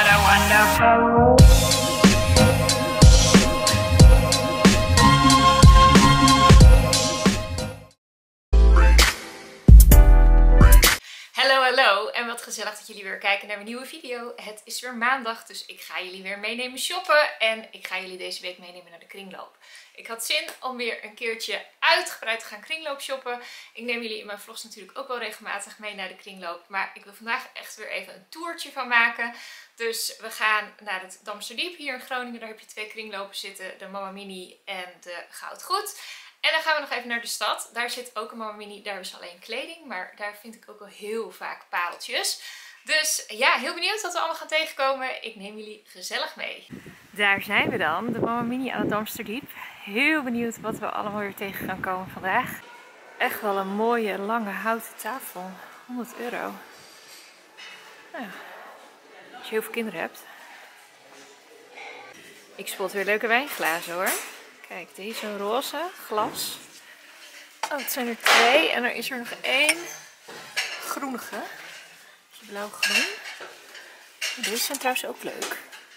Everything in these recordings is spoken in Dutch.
what a wonderful. Hallo en wat gezellig dat jullie weer kijken naar mijn nieuwe video. Het is weer maandag, dus ik ga jullie weer meenemen shoppen en ik ga jullie deze week meenemen naar de kringloop. Ik had zin om weer een keertje uitgebreid te gaan kringloop shoppen. Ik neem jullie in mijn vlogs natuurlijk ook wel regelmatig mee naar de kringloop, maar ik wil vandaag echt weer even een toertje van maken. Dus we gaan naar het Damsterdiep hier in Groningen. Daar heb je twee kringlopen zitten, de Mama Mini en de Goudgoed. En dan gaan we nog even naar de stad. Daar zit ook een Mama Mini. Daar is alleen kleding. Maar daar vind ik ook wel heel vaak pareltjes. Dus ja, heel benieuwd wat we allemaal gaan tegenkomen. Ik neem jullie gezellig mee. Daar zijn we dan. De Mama Mini aan het Damsterdiep. Heel benieuwd wat we allemaal weer tegen gaan komen vandaag. Echt wel een mooie lange houten tafel. 100 euro. Nou, als je heel veel kinderen hebt. Ik spot weer leuke wijnglazen hoor. Kijk, deze roze glas. Oh, het zijn er twee. En er is er nog één groenige. Blauw-groen. Deze zijn trouwens ook leuk.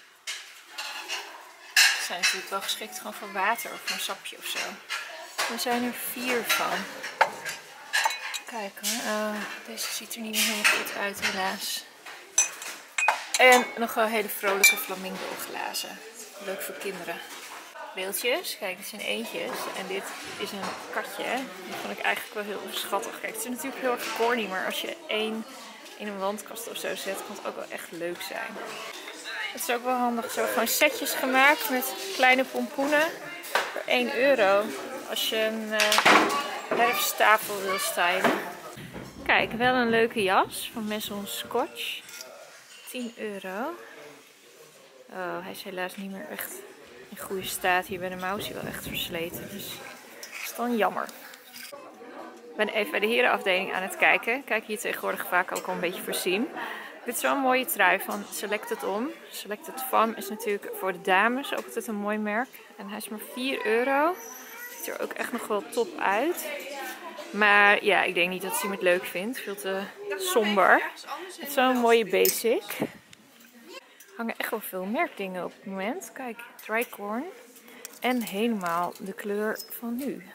Ze zijn natuurlijk wel geschikt gewoon voor water of voor een sapje of zo. Er zijn er 4 van. Kijk hoor. Deze ziet er niet meer helemaal goed uit helaas. En nog wel hele vrolijke flamingo glazen. Leuk voor kinderen. Beeldjes, kijk, dit zijn eentjes en dit is een katje. Die vond ik eigenlijk wel heel schattig. Kijk, het is natuurlijk heel erg corny, maar als je één in een wandkast of zo zet, kan het ook wel echt leuk zijn. Het is ook wel handig, zo gewoon setjes gemaakt met kleine pompoenen voor 1 euro. Als je een herfsttafel wil stylen. Kijk, wel een leuke jas van Maison Scotch. 10 euro. Oh, hij is helaas niet meer echt in goede staat. Hier bij de mouw is hij wel echt versleten. Dus dat is dan jammer. Ik ben even bij de herenafdeling aan het kijken. Kijk, hier tegenwoordig vaak ook al een beetje voorzien. Dit is wel een mooie trui van Selected On. Selected Femme is natuurlijk voor de dames ook altijd een mooi merk. En hij is maar 4 euro. Ziet er ook echt nog wel top uit. Maar ja, ik denk niet dat Siem het leuk vindt. Veel te somber. Het is wel een mooie basic. Er hangen echt wel veel merkdingen op het moment. Kijk, Drycorn. En helemaal de kleur van nu.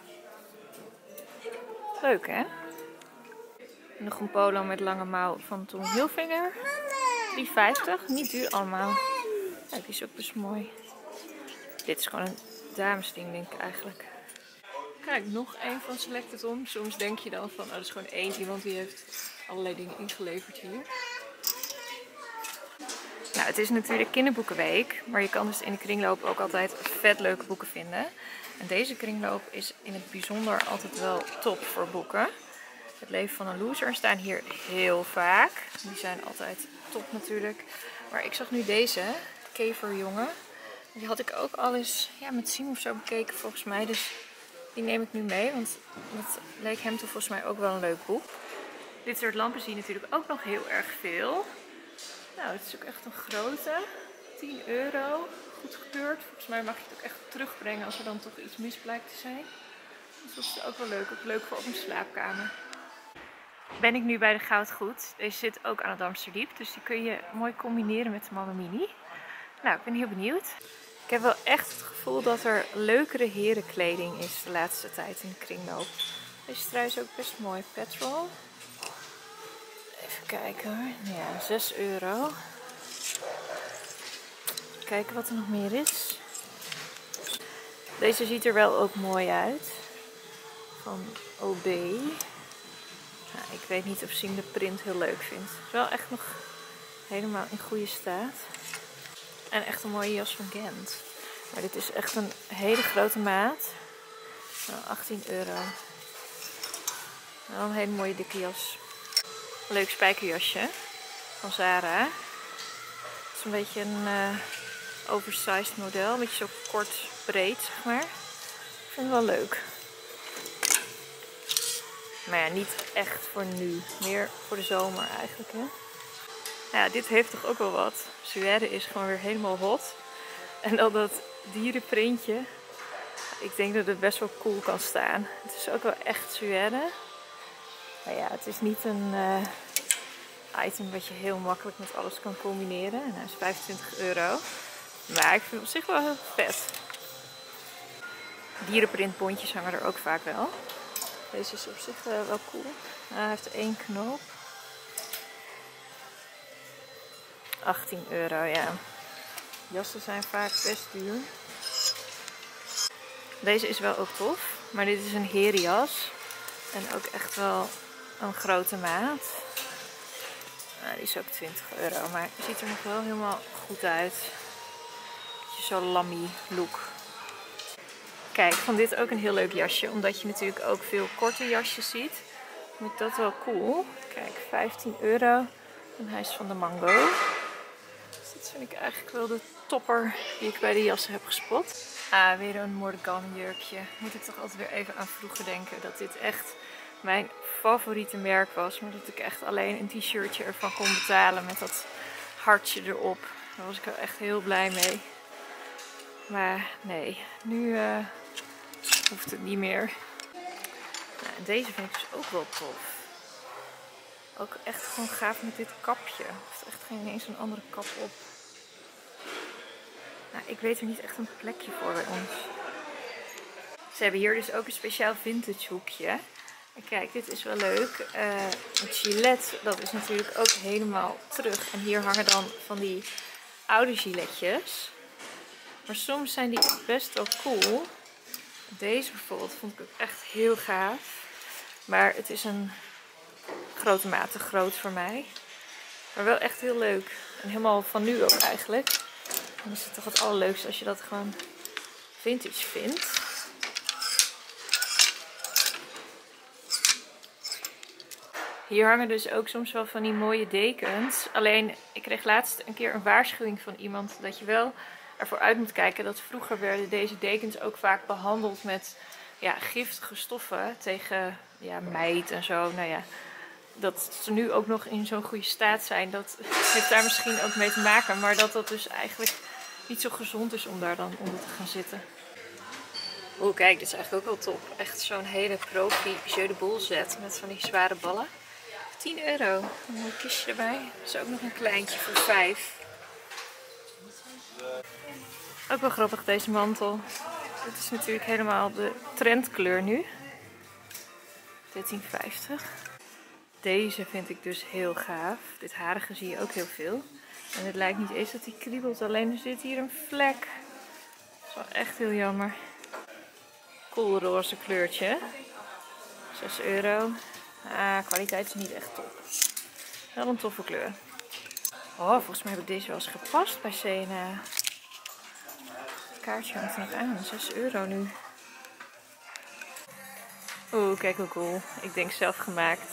Leuk hè? En nog een polo met lange mouw van Tommy Hilfiger. 3,50. Niet duur allemaal. Kijk, die is ook best mooi. Dit is gewoon een damesding denk ik eigenlijk. Kijk, nog één van Selected On. Soms denk je dan van, oh dat is gewoon één iemand die heeft allerlei dingen ingeleverd hier. Nou, het is natuurlijk kinderboekenweek, maar je kan dus in de kringloop ook altijd vet leuke boeken vinden. En deze kringloop is in het bijzonder altijd wel top voor boeken. Het leven van een loser staan hier heel vaak. Die zijn altijd top natuurlijk. Maar ik zag nu deze, Keverjongen. Die had ik ook al eens met Siem of zo bekeken volgens mij. Dus die neem ik nu mee, want dat leek hem toch volgens mij ook wel een leuk boek. Dit soort lampen zie je natuurlijk ook nog heel erg veel. Nou, het is ook echt een grote. 10 euro. Goed gekeurd. Volgens mij mag je het ook echt terugbrengen als er dan toch iets mis blijkt te zijn. Dus dat is ook wel leuk. Ook leuk voor op een slaapkamer. Ben ik nu bij de Goudgoed. Deze zit ook aan het Damsterdiep. Dus die kun je mooi combineren met de Mama Mini. Nou, ik ben heel benieuwd. Ik heb wel echt het gevoel dat er leukere herenkleding is de laatste tijd in de kringloop. Deze trui is ook best mooi. Petrol. Even kijken hoor. Ja, 6 euro. Kijken wat er nog meer is. Deze ziet er wel ook mooi uit. Van OB. Nou, ik weet niet of Siem de print heel leuk vindt. Het is wel echt nog helemaal in goede staat. En echt een mooie jas van Gent. Maar dit is echt een hele grote maat. Nou, 18 euro. Wel een hele mooie dikke jas. Leuk spijkerjasje van Zara. Het is een beetje een oversized model. Een beetje zo kort breed, zeg maar. Ik vind het wel leuk. Maar ja, niet echt voor nu. Meer voor de zomer eigenlijk, hè. Ja, dit heeft toch ook wel wat. Suède is gewoon weer helemaal hot. En dan dat dierenprintje. Ik denk dat het best wel cool kan staan. Het is ook wel echt Suède. Maar ja, het is niet een item wat je heel makkelijk met alles kan combineren. En hij is 25 euro. Maar ik vind het op zich wel heel vet. Dierenprintbondjes hangen er ook vaak wel. Deze is op zich wel cool. Hij heeft 1 knoop. 18 euro, ja. Jassen zijn vaak best duur. Deze is wel ook tof. Maar dit is een herenjas. En ook echt wel een grote maat. Nou, die is ook 20 euro. Maar het ziet er nog wel helemaal goed uit. Beetje zo'n lammy look. Kijk, ik vond dit ook een heel leuk jasje. Omdat je natuurlijk ook veel korte jasjes ziet. Vind ik dat wel cool. Kijk, 15 euro. En hij is van de Mango. Dus dit vind ik eigenlijk wel de topper die ik bij de jassen heb gespot. Ah, weer een Morgan jurkje. Moet ik toch altijd weer even aan vroeger denken. Dat dit echt mijn favoriete merk was. Maar dat ik echt alleen een t-shirtje ervan kon betalen met dat hartje erop. Daar was ik wel echt heel blij mee. Maar nee, nu hoeft het niet meer. Nou, en deze vind ik dus ook wel tof. Ook echt gewoon gaaf met dit kapje. Er heeft echt geen eens een andere kap op. Nou, ik weet er niet echt een plekje voor bij ons. Ze hebben hier dus ook een speciaal vintage hoekje. En kijk, dit is wel leuk. Het gilet, dat is natuurlijk ook helemaal terug. En hier hangen dan van die oude giletjes. Maar soms zijn die best wel cool. Deze bijvoorbeeld vond ik ook echt heel gaaf. Maar het is een grote maat te groot voor mij. Maar wel echt heel leuk. En helemaal van nu ook eigenlijk. En dan is het toch het allerleukste als je dat gewoon vintage vindt. Hier hangen dus ook soms wel van die mooie dekens. Alleen, ik kreeg laatst een keer een waarschuwing van iemand dat je wel ervoor uit moet kijken dat vroeger werden deze dekens ook vaak behandeld met giftige stoffen tegen mijt en zo. Nou ja, dat ze nu ook nog in zo'n goede staat zijn, dat heeft daar misschien ook mee te maken. Maar dat dat dus eigenlijk niet zo gezond is om daar dan onder te gaan zitten. Oeh, kijk, dit is eigenlijk ook wel top. Echt zo'n hele profi jeu de boule set met van die zware ballen. 10 euro. Een mooi kistje erbij. Dat is ook nog een kleintje voor 5. Ook wel grappig deze mantel. Dit is natuurlijk helemaal de trendkleur nu. 13,50. Deze vind ik dus heel gaaf. Dit harige zie je ook heel veel. En het lijkt niet eens dat hij kriebelt. Alleen er zit hier een vlek. Dat is wel echt heel jammer. Cool roze kleurtje. 6 euro. Ah, kwaliteit is niet echt top. Wel een toffe kleur. Oh, volgens mij heb ik deze wel eens gepast bij C&A. Het kaartje hangt er nog aan. 6 euro nu. Oeh, kijk hoe cool. Ik denk zelf gemaakt.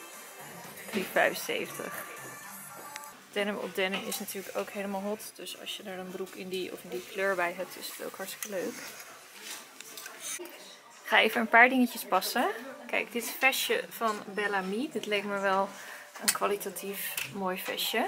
3,75. Denim op denim is natuurlijk ook helemaal hot. Dus als je er een broek in die kleur bij hebt, is het ook hartstikke leuk. Ik ga even een paar dingetjes passen. Kijk, dit vestje van Bellamy. Dit leek me wel een kwalitatief mooi vestje.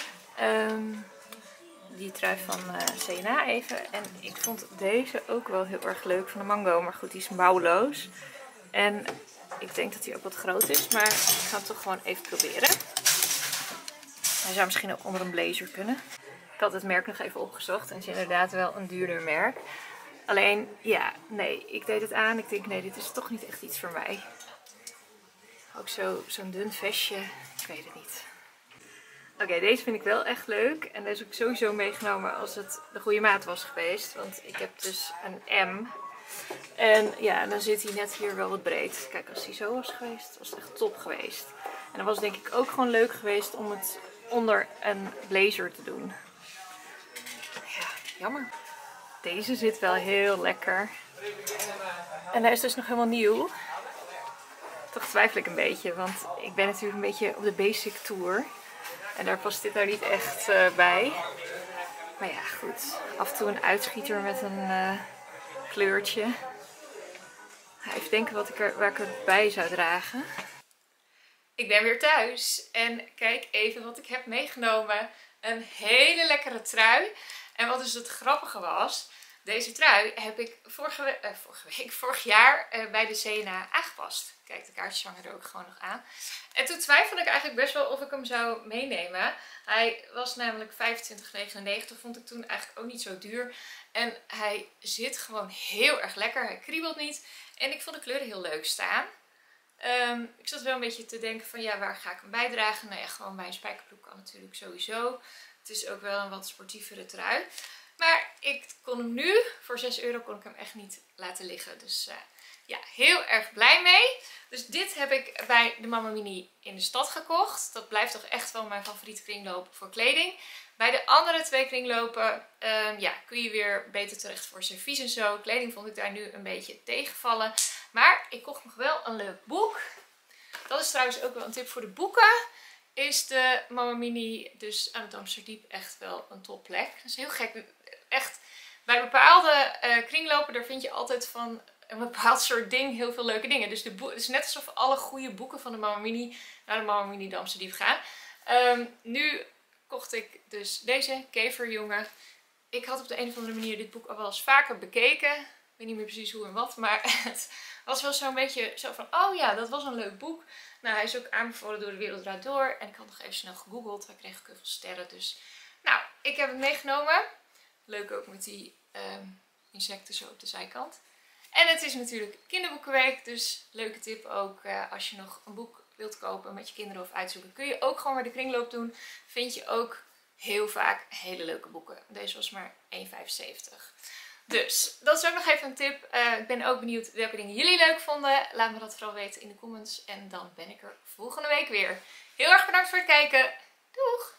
Die trui van C&A even. En ik vond deze ook wel heel erg leuk van de Mango. Maar goed, die is mouwloos. En ik denk dat hij ook wat groot is. Maar ik ga het toch gewoon even proberen. Hij zou misschien ook onder een blazer kunnen. Ik had het merk nog even opgezocht. En het is inderdaad wel een duurder merk. Alleen, ja, nee. Ik deed het aan. Ik denk, nee, dit is toch niet echt iets voor mij. Ook zo'n dun vestje. Ik weet het niet. Oké, deze vind ik wel echt leuk. En deze heb ik sowieso meegenomen als het de goede maat was geweest. Want ik heb dus een M. En ja, dan zit hij net hier wel wat breed. Kijk, als hij zo was geweest, was het echt top geweest. En dan was het denk ik ook gewoon leuk geweest om het onder een blazer te doen. Ja, jammer. Deze zit wel heel lekker. En hij is dus nog helemaal nieuw. Toch twijfel ik een beetje, want ik ben natuurlijk een beetje op de basic tour. En daar past dit nou niet echt bij. Maar ja, goed. Af en toe een uitschieter met een kleurtje. Even denken waar ik het bij zou dragen. Ik ben weer thuis. En kijk even wat ik heb meegenomen. Een hele lekkere trui. En wat dus het grappige was. Deze trui heb ik vorig jaar bij de CNA aangepast. Kijk, de kaartjes hangen er ook gewoon nog aan. En toen twijfelde ik eigenlijk best wel of ik hem zou meenemen. Hij was namelijk 25,99. Vond ik toen eigenlijk ook niet zo duur. En hij zit gewoon heel erg lekker. Hij kriebelt niet. En ik vond de kleuren heel leuk staan. Ik zat wel een beetje te denken van ja, waar ga ik hem bijdragen? Nou ja, gewoon bij een spijkerbroek kan natuurlijk sowieso. Het is ook wel een wat sportievere trui. Maar ik kon hem nu, voor 6 euro kon ik hem echt niet laten liggen. Dus ja, heel erg blij mee. Dus dit heb ik bij de Mama Mini in de stad gekocht. Dat blijft toch echt wel mijn favoriete kringloop voor kleding. Bij de andere 2 kringlopen ja, kun je weer beter terecht voor servies en zo. Kleding vond ik daar nu een beetje tegenvallen. Maar ik kocht nog wel een leuk boek. Dat is trouwens ook wel een tip voor de boeken. Is de Mama Mini dus aan het Amsterdiep echt wel een topplek. Dat is heel gek. Echt, bij bepaalde kringlopen daar vind je altijd van een bepaald soort ding heel veel leuke dingen. Dus het is net alsof alle goede boeken van de Mama Mini naar de Mama Mini de Amsterdiep gaan. Nu kocht ik dus deze Keverjongen. Ik had op de een of andere manier dit boek al wel eens vaker bekeken. Ik weet niet meer precies hoe en wat, maar het was wel zo'n beetje zo van, oh ja, dat was een leuk boek. Nou, hij is ook aanbevolen door De Wereld Draait Door. En ik had nog even snel gegoogeld. Hij kreeg ook heel veel sterren. Dus, nou, ik heb hem meegenomen. Leuk ook met die insecten zo op de zijkant. En het is natuurlijk kinderboekenweek. Dus leuke tip ook als je nog een boek wilt kopen met je kinderen of uitzoeken. Kun je ook gewoon bij de kringloop doen. Vind je ook heel vaak hele leuke boeken. Deze was maar €1,75. Dus, dat is ook nog even een tip. Ik ben ook benieuwd welke dingen jullie leuk vonden. Laat me dat vooral weten in de comments. En dan ben ik er volgende week weer. Heel erg bedankt voor het kijken. Doeg!